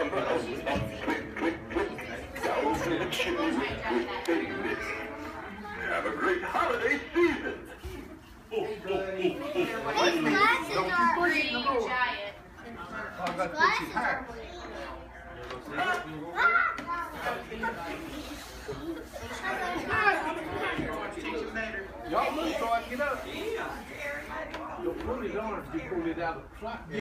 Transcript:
Have a great holiday season. These glasses are green giant. Glasses are Y'all move so I can get up. You'll pull it on if you pull it out of the clock.